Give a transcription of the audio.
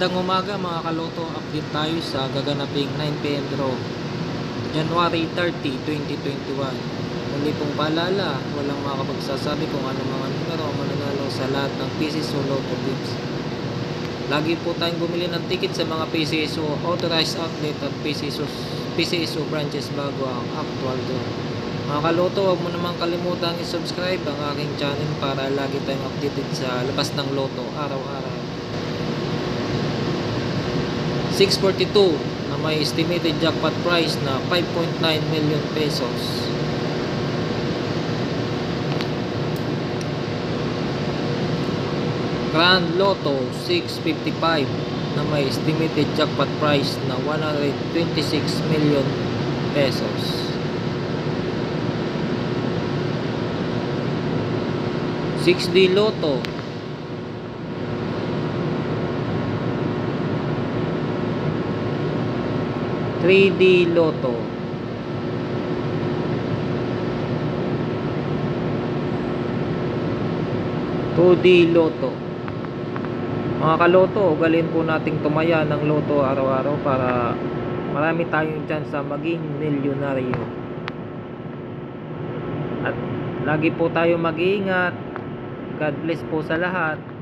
Magandang umaga mga kaloto, update tayo sa gaganaping 9pm draw January 30, 2021. Muli pong paalala, walang makapagsasabi kung ano mga numero ang mananalo sa lahat ng PCSO Lotto Tips. Lagi po tayong bumili ng ticket sa mga PCSO authorized outlet at PCSO branches bago ang actual draw. Mga kaloto, huwag mo naman kalimutang i-subscribe ang aking channel para lagi tayong updated sa labas ng loto araw-araw. 642 na may estimated jackpot price na 5.9 million pesos. Grand Lotto 655 na may estimated jackpot price na 126 million pesos. 6D Lotto 3D Lotto 2D Lotto. Mga kaloto, ugalin po nating tumaya ng loto araw-araw para marami tayong chance sa maging milyonaryo. At lagi po tayo mag-iingat. God bless po sa lahat.